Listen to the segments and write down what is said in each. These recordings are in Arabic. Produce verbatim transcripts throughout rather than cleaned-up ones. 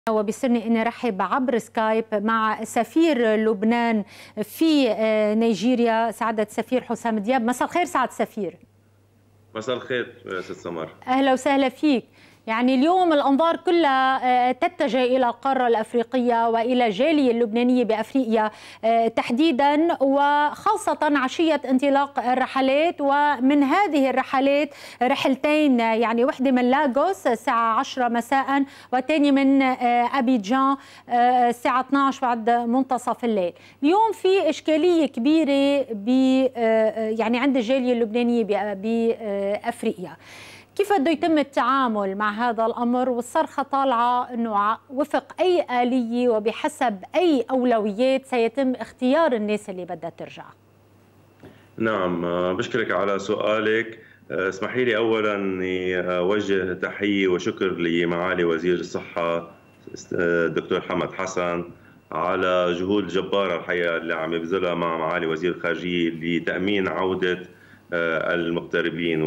وبيسرني اني رحب عبر سكايب مع سفير لبنان في نيجيريا سعادة السفير حسام دياب. مساء الخير سعادة السفير. مساء الخير ست سمر. اهلا وسهلا فيك. يعني اليوم الأنظار كلها تتجه إلى القارة الأفريقية وإلى الجالية اللبنانية بأفريقيا تحديدا، وخاصة عشية انطلاق الرحلات. ومن هذه الرحلات رحلتين، يعني وحدة من لاغوس الساعة عشرة مساء والثانية من أبيجان الساعة اثنعش بعد منتصف الليل. اليوم في إشكالية كبيرة ب يعني عند الجالية اللبنانية بأفريقيا. كيف بده يتم التعامل مع هذا الأمر؟ والصرخة طالعة أنه وفق أي آلية وبحسب أي أولويات سيتم اختيار الناس اللي بدها ترجع. نعم، بشكرك على سؤالك. اسمحي لي أولا أني أوجه تحية وشكر لمعالي وزير الصحة الدكتور حمد حسن على جهود جبارة الحقيقة اللي عم يبذلها مع معالي وزير الخارجية لتأمين عودة المغتربين،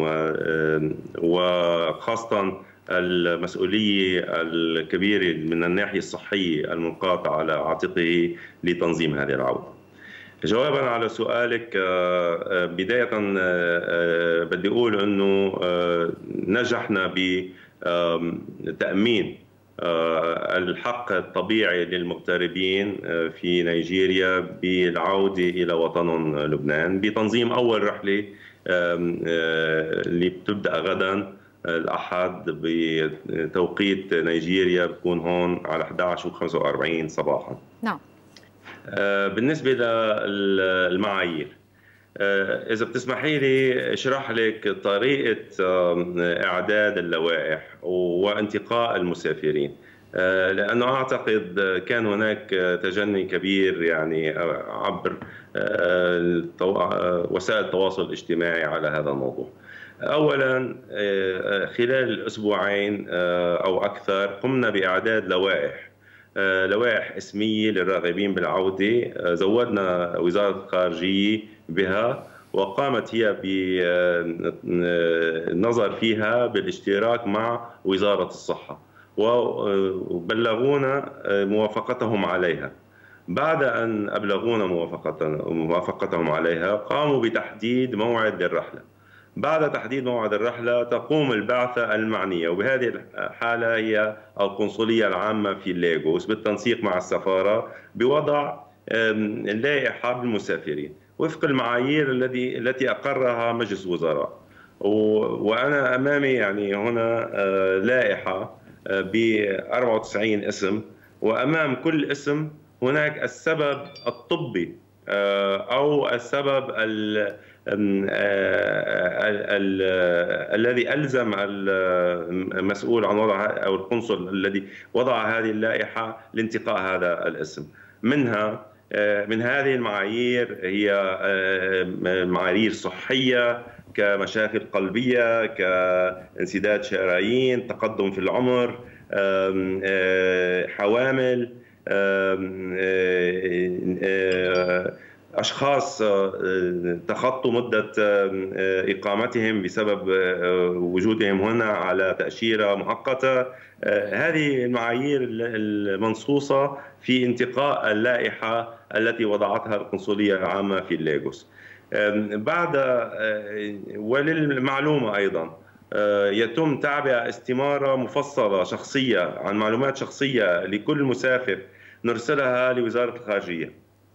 وخاصة المسؤولية الكبيرة من الناحية الصحية المنقاطة على عاتقه لتنظيم هذه العودة. جوابا على سؤالك، بداية بدي أقول أنه نجحنا بتأمين الحق الطبيعي للمغتربين في نيجيريا بالعودة إلى وطنهم لبنان بتنظيم أول رحلة اللي بتبدأ غدا الأحد بتوقيت نيجيريا، بكون هون على إحدى عشر وخمسة وأربعين صباحا. نعم. بالنسبة للمعايير، إذا بتسمحي لي أشرح لك طريقة إعداد اللوائح وانتقاء المسافرين، لأنه أعتقد كان هناك تجني كبير يعني عبر وسائل التواصل الاجتماعي على هذا الموضوع. أولا، خلال أسبوعين أو أكثر قمنا بإعداد لوائح لوائح اسمية للراغبين بالعودة، زودنا وزارة الخارجية بها وقامت هي بالنظر فيها بالاشتراك مع وزارة الصحة وبلغونا موافقتهم عليها. بعد أن أبلغونا موافقتهم عليها قاموا بتحديد موعد للرحلة. بعد تحديد موعد الرحلة تقوم البعثة المعنية، وبهذه الحالة هي القنصلية العامة في لاغوس بالتنسيق مع السفارة بوضع لائحة بالمسافرين وفق المعايير التي التي أقرها مجلس وزراء. وأنا أمامي يعني هنا لائحة ب أربعة وتسعين اسم، وأمام كل اسم هناك السبب الطبي أو السبب الذي ألزم المسؤول عن وضع أو القنصل الذي وضع هذه اللائحة لانتقاء هذا الاسم. منها من هذه المعايير هي معايير صحية كمشاكل قلبية، كانسداد شرايين، تقدم في العمر، حوامل، أشخاص تخطوا مدة إقامتهم بسبب وجودهم هنا على تأشيرة مؤقتة. هذه المعايير المنصوصة في انتقاء اللائحة التي وضعتها القنصلية العامة في لاغوس. بعد وللمعلومة أيضا يتم تعبئة استمارة مفصلة شخصية عن معلومات شخصية لكل مسافر نرسلها لوزارة الخارجية.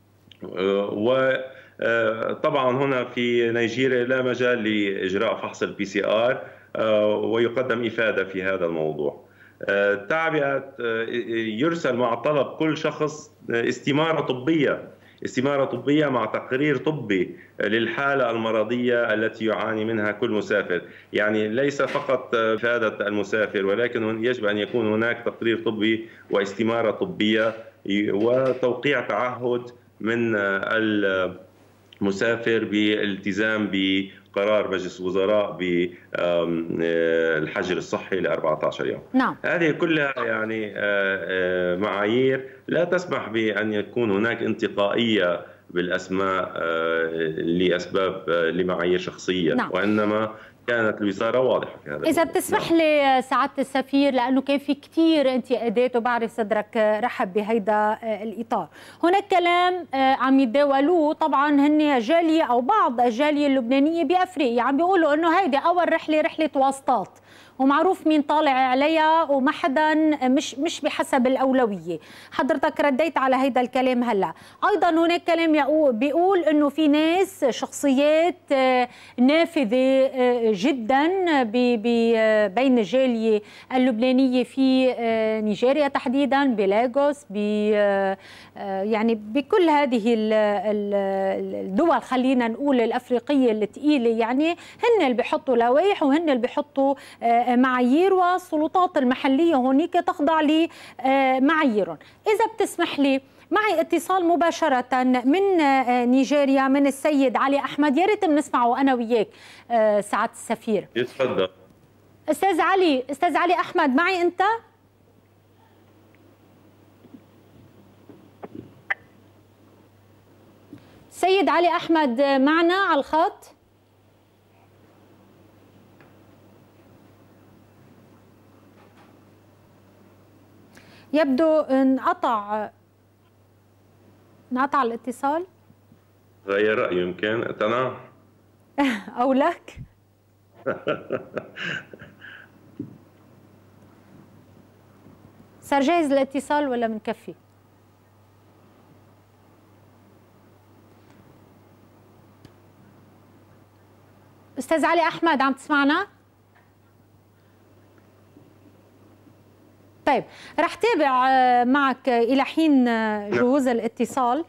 وطبعا هنا في نيجيريا لا مجال لإجراء فحص البي سي آر ويقدم إفادة في هذا الموضوع. تعبئة يرسل مع طلب كل شخص استمارة طبية استمارة طبية مع تقرير طبي للحالة المرضية التي يعاني منها كل مسافر، يعني ليس فقط إفادة المسافر ولكن يجب أن يكون هناك تقرير طبي واستمارة طبية وتوقيع تعهد من المسافر بالالتزام بقرار مجلس وزراء بالحجر الصحي ل أربعة عشر يوم. نعم. هذه كلها يعني معايير لا تسمح بأن يكون هناك انتقائية بالأسماء لأسباب لمعايير شخصية. نعم. وإنما كانت الوزارة واضحة في هذا. إذا بتسمح لي سعادة السفير، لأنه كان في كثير انتقادات وبعرف صدرك رحب بهيدا الإطار، هناك كلام عم يتداولوه طبعا هن جالية أو بعض الجالية اللبنانية بأفريقيا، عم بيقولوا إنه هيدي أول رحلة رحلة واسطات ومعروف مين طالع عليها وما حدا مش مش بحسب الأولوية. حضرتك رديت على هيدا الكلام هلا. أيضا هناك كلام بيقول إنه في ناس شخصيات نافذة جدا بين الجالية اللبنانية في نيجيريا تحديدا، بلاغوس، ب يعني بكل هذه الدول خلينا نقول الأفريقية الثقيلة، يعني هن اللي بيحطوا لوائح وهن اللي بيحطوا معايير، والسلطات المحلية هونيك تخضع لمعاييرهم. إذا بتسمح لي معي اتصال مباشرة من نيجيريا من السيد علي أحمد، يا ريت بنسمعه أنا وياك سعادة السفير. يتفضل. أستاذ علي، أستاذ علي أحمد معي أنت؟ سيد علي أحمد معنا على الخط؟ يبدو انقطع انقطع الاتصال. غير رأيه يمكن اقتنع أو لك. صار جاهز الاتصال ولا منكفي؟ أستاذ علي أحمد عم تسمعنا؟ طيب رح تابع معك إلى حين جهوز الاتصال.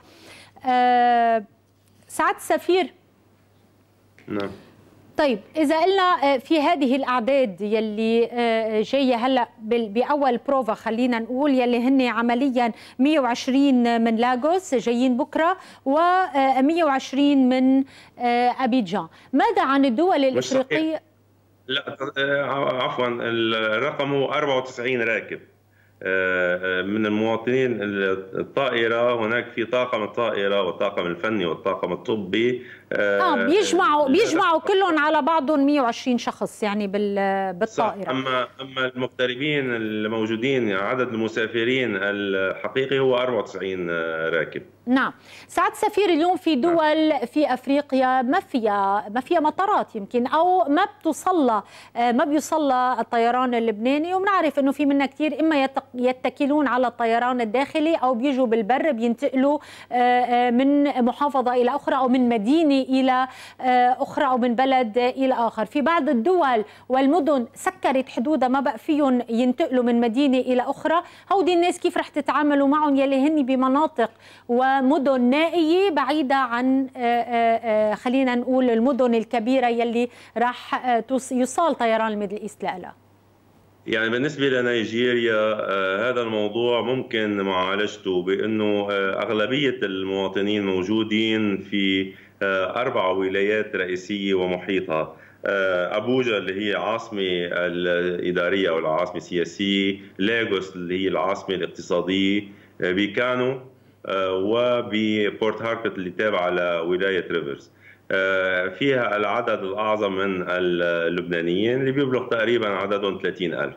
سعادة السفير. نعم. طيب إذا قلنا في هذه الأعداد يلي جاية هلأ بأول بروفا خلينا نقول، يلي هن عمليا مئة وعشرين من لاغوس جايين بكرة ومئة وعشرين من أبيجان، ماذا عن الدول الإفريقية؟ لا عفوا، الرقم هو أربعة وتسعين راكب من المواطنين الطائرة. هناك في طاقم الطائرة والطاقم الفني والطاقم الطبي. اه بيجمعوا بيجمعوا كلهم على بعضهم مئة وعشرين شخص يعني بالطائرة. صح. أما أما المغتربين الموجودين، عدد المسافرين الحقيقي هو أربعة وتسعين راكب. نعم. سعادة السفير، اليوم في دول في افريقيا ما فيها ما فيها مطارات يمكن، او ما بتوصل ما بيوصل الطيران اللبناني، وبنعرف انه في منا كثير اما يتكلون على الطيران الداخلي او بيجوا بالبر، بينتقلوا من محافظة الى اخرى او من مدينة الى اخرى او من بلد الى اخر. في بعض الدول والمدن سكرت حدودها، ما بقى فيهم ينتقلوا من مدينة الى اخرى. هودي الناس كيف رح تتعاملوا معهم يلي هن بمناطق ومدن نائية بعيدة عن خلينا نقول المدن الكبيرة يلي راح يوصل طيران الميدل ايست لها؟ يعني بالنسبة لنيجيريا هذا الموضوع ممكن معالجته بأنه أغلبية المواطنين موجودين في أربع ولايات رئيسية ومحيطها. أبوجا اللي هي عاصمة الإدارية أو العاصمة السياسية، لاغوس اللي هي العاصمة الاقتصادية، بيكانو، وببورت هاركوت اللي تابعة لولاية ريفرز. فيها العدد الأعظم من اللبنانيين اللي بيبلغ تقريبا عددهم ثلاثين ألف.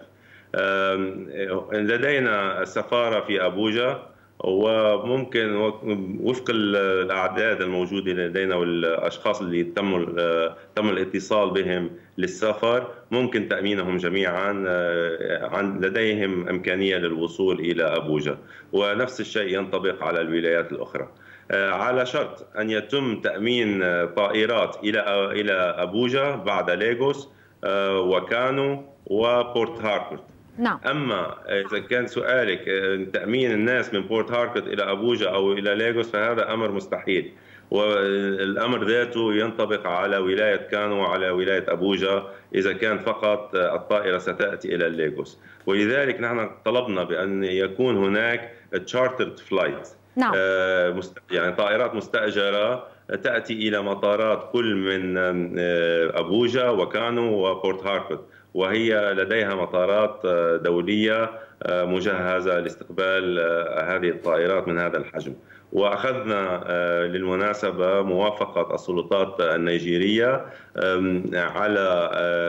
لدينا سفارة في أبوجا، وممكن وفق الأعداد الموجودة لدينا والأشخاص اللي تم تم الاتصال بهم للسفر ممكن تأمينهم جميعا. لديهم إمكانية للوصول إلى أبوجا، ونفس الشيء ينطبق على الولايات الأخرى، على شرط أن يتم تأمين طائرات إلى إلى أبوجا بعد لاغوس وكانو وبورت هاركوت. نعم. أما إذا كان سؤالك تأمين الناس من بورت هاركوت إلى أبوجا أو إلى لاغوس فهذا أمر مستحيل، والأمر ذاته ينطبق على ولاية كانو وعلى ولاية أبوجا إذا كان فقط الطائرة ستأتي إلى لاغوس. ولذلك نحن طلبنا بأن يكون هناك تشارترد فلايت. نعم. يعني طائرات مستأجرة تأتي إلى مطارات كل من أبوجا وكانو وبورت هاركوت، وهي لديها مطارات دولية مجهزة لاستقبال هذه الطائرات من هذا الحجم. وأخذنا للمناسبة موافقة السلطات النيجيرية على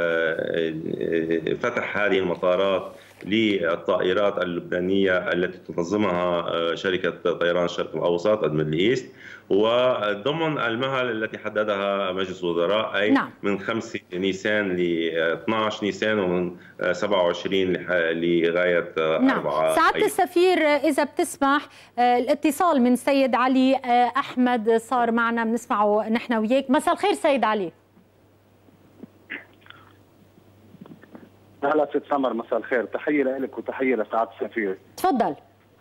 فتح هذه المطارات للطائرات اللبنانية التي تنظمها شركة طيران الشرق الأوسط الميدل إيست، وضمن المهل التي حددها مجلس الوزراء، أي نعم. من خمسة نيسان ل اثني عشر نيسان، ومن سبعة وعشرين لغاية نعم. أربعة. سعادة السفير إذا بتسمح الاتصال من سيد علي أحمد صار معنا، بنسمعه نحن وياك. مساء الخير سيد علي. هلا ست سمر، مساء الخير. تحيه لك وتحيه لسعاده السفير. تفضل.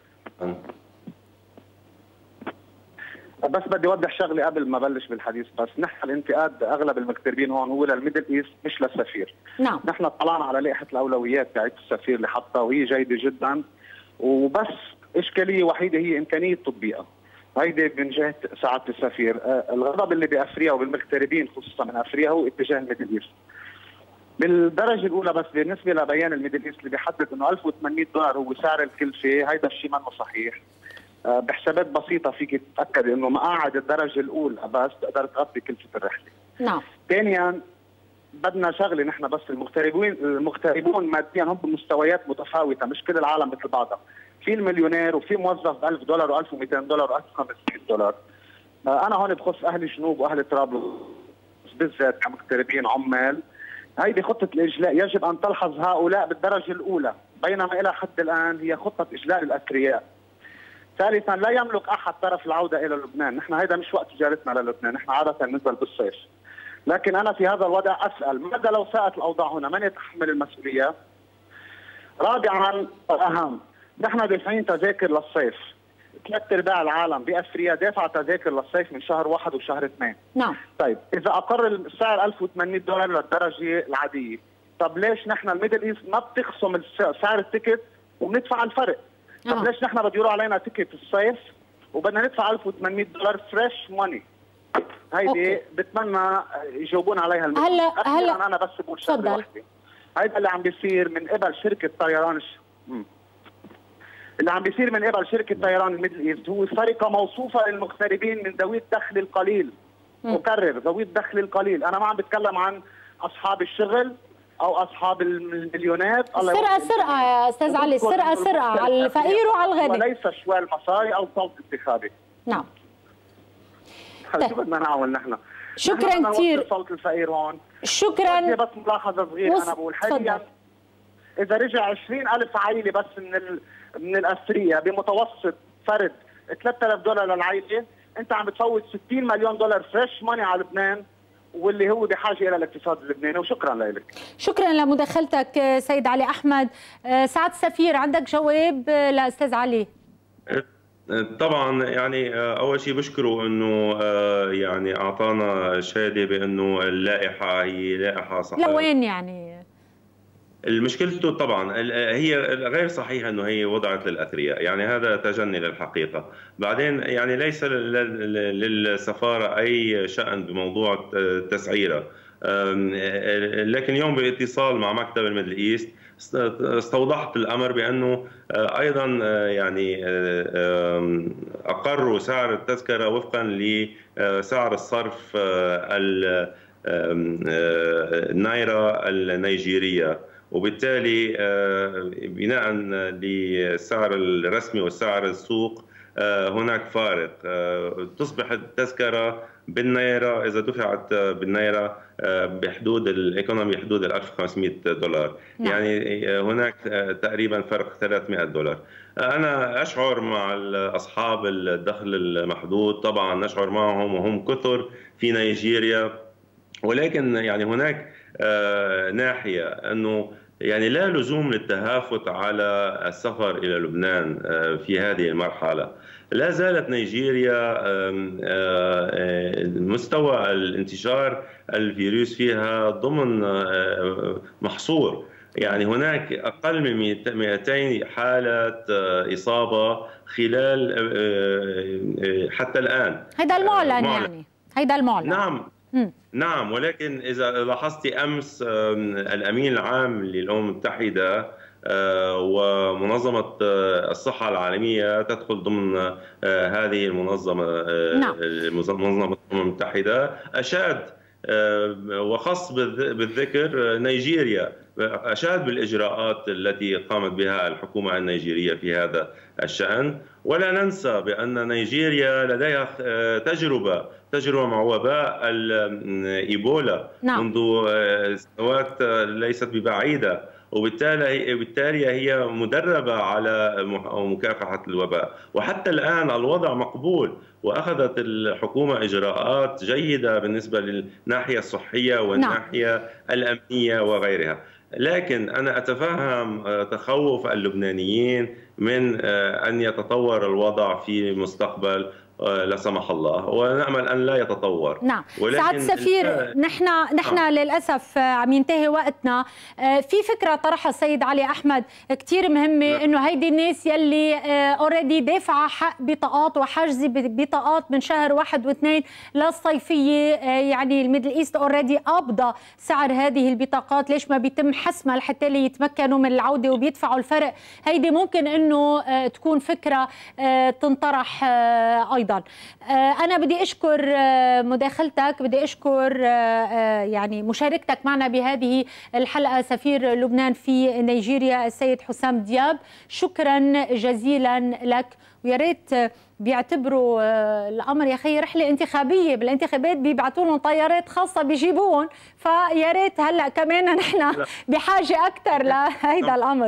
بس بدي اوضح شغله قبل ما بلش بالحديث. بس نحن الانتقاد اغلب المغتربين هون هو للميدل ايست مش للسفير. نعم. نحن طلعنا على لائحه الاولويات تاعت السفير اللي حطها وهي جيده جدا، وبس اشكاليه وحيده هي امكانيه تطبيقها. هيدي من جهه سعاده السفير. الغضب اللي بافريقيا وبالمغتربين خصوصا من افريقيا هو اتجاه الميدل ايست. بالدرجه الاولى بس بالنسبه لبيان الميدل ايست اللي بيحدد انه ألف وثمانمئة دولار هو سعر الكلفه، هيدا الشيء منه صحيح. بحسابات بسيطه فيك تتاكد انه مقاعد الدرجه الاولى بس تقدر تغطي كلفه الرحله. نعم. ثانيا بدنا شغله، نحن بس المغتربين المغتربون ماديا هم بمستويات متفاوته، مش كل العالم مثل بعضها. في المليونير وفي موظف ب ألف دولار وألف ومئتين دولار وألف وخمسمئة دولار. انا هون بخص اهل الجنوب واهل طرابلس بالذات كمغتربين عمال. هيدي خطة الإجلاء يجب أن تلحظ هؤلاء بالدرجة الأولى، بينما إلى حد الآن هي خطة إجلاء الأثرياء. ثالثا لا يملك أحد طرف العودة إلى لبنان، نحن هيدا مش وقت زيارتنا للبنان، نحن عادة ننزل بالصيف. لكن أنا في هذا الوضع أسأل، ماذا لو ساءت الأوضاع هنا؟ من يتحمل المسؤولية؟ رابعا الأهم، نحن دافعين تذاكر للصيف. ثلاث ارباع العالم بافريقيا دافع تذاكر للصيف من شهر واحد وشهر اثنين. نعم. طيب اذا اقر السعر ألف وثمانمئة دولار للدرجه العاديه، طب ليش نحن الميدل ايست ما بتخصم سعر التيكت وبندفع الفرق؟ طب آه. ليش نحن بده يروح علينا تيكت الصيف وبدنا ندفع ألف وثمانمئة دولار فريش ماني؟ هيدي بتمنى يجاوبون عليها الميدل. هلا هلا انا بس بقول شغله واحده. هيدا اللي عم بيصير من قبل شركه طيران ش... اللي عم بيصير من قبل شركه طيران الميدل ايست هو سرقه موصوفه للمغتربين من ذوي الدخل القليل. مكرر، ذوي الدخل القليل، انا ما عم بتكلم عن اصحاب الشغل او اصحاب المليونات. سرقه سرقه يا استاذ علي، سرقه سرقه على الفقير وعلى الغني، وليس شوال مصاري او صوت انتخابي. نعم. شو بدنا نعمل نحن؟ شكرا كثير. صوت الفقير هون. شكرا. بس ملاحظه صغيره انا بقول حاليا اذا رجع عشرين ألف عائله بس من ال... من الاثرياء بمتوسط فرد ثلاثة آلاف دولار للعائله، انت عم بتفوت ستين مليون دولار فريش ماني على لبنان، واللي هو بحاجه الى الاقتصاد اللبناني. وشكرا لك. شكرا لمداخلتك سيد علي احمد. سعادة السفير عندك جواب لاستاذ علي؟ طبعا يعني اول شيء بشكره انه يعني اعطانا شهاده بانه اللائحه هي لائحه صحيحه. لوين يعني؟ المشكلته طبعا هي غير صحيحه انه هي وضعت للاثرياء، يعني هذا تجني للحقيقه. بعدين يعني ليس للسفاره اي شأن بموضوع تسعيرها، لكن اليوم باتصال مع مكتب الميدل ايست استوضحت الامر بانه ايضا يعني اقروا سعر التذكره وفقا لسعر الصرف النايرا النيجيريه، وبالتالي بناء للسعر الرسمي والسعر السوق هناك فارق. تصبح التذكرة بالنيرة إذا دفعت بالنيرة بحدود الإيكونومي حدود ألف وخمسمئة دولار. نعم. يعني هناك تقريبا فرق ثلاثمئة دولار. أنا أشعر مع أصحاب الدخل المحدود، طبعا نشعر معهم وهم كثر في نيجيريا، ولكن يعني هناك ناحية أنه يعني لا لزوم للتهافت على السفر إلى لبنان في هذه المرحلة. لا زالت نيجيريا مستوى الانتشار الفيروس فيها ضمن محصور، يعني هناك أقل من مئتين حالة إصابة خلال حتى الآن. هذا المعلن يعني هذا المعلن. نعم م. نعم، ولكن إذا لاحظت أمس الأمين العام للأمم المتحدة ومنظمة الصحة العالمية تدخل ضمن هذه المنظمة، نعم. منظمة الأمم المتحدة أشاد وخص بالذكر نيجيريا، أشاد بالإجراءات التي قامت بها الحكومة النيجيرية في هذا الشأن. ولا ننسى بأن نيجيريا لديها تجربة تجربة مع وباء الإيبولا، نعم. منذ سنوات ليست ببعيدة، وبالتالي بالتالي هي مدربة على مكافحة الوباء. وحتى الآن الوضع مقبول، وأخذت الحكومة إجراءات جيدة بالنسبة للناحية الصحية والناحية نعم. الأمنية وغيرها. لكن أنا أتفهم تخوف اللبنانيين من أن يتطور الوضع في المستقبل لا سمح الله، ونأمل أن لا يتطور. نعم سعادة السفير، نحن نحن آه. للأسف عم ينتهي وقتنا. في فكرة طرحها السيد علي أحمد كتير مهمة، نعم. إنه هيدي الناس يلي اوريدي دافعة حق بطاقات وحجز بطاقات من شهر واحد واثنين للصيفية، يعني الميدل إيست اوريدي قابضة سعر هذه البطاقات، ليش ما بيتم حسمها لحتى اللي يتمكنوا من العودة وبيدفعوا الفرق؟ هيدي ممكن إنه تكون فكرة تنطرح أيضا. أنا بدي أشكر مداخلتك، بدي أشكر يعني مشاركتك معنا بهذه الحلقة سفير لبنان في نيجيريا السيد حسام دياب، شكرا جزيلا لك. ويا ريت بيعتبروا الأمر يا أخي رحلة انتخابية، بالانتخابات بيبعتوا لهم طيارات خاصة بيجيبون، فيا ريت هلا كمان نحن بحاجة أكثر لهيدا الأمر.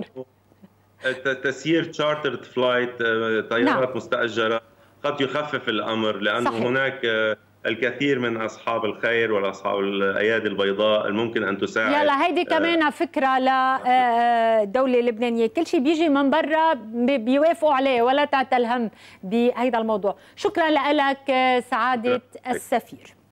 تسيير تشارترد فلايت، طيارات نعم. مستأجرة قد يخفف الأمر، لأن صحيح. هناك الكثير من أصحاب الخير والأصحاب الأيادي البيضاء الممكن أن تساعد. يلا هيدي كمان فكرة للدولة اللبنانية، كل شيء بيجي من برا بيوافقوا عليه، ولا تعتل هم بهيدا الموضوع. شكرا لك سعادة السفير.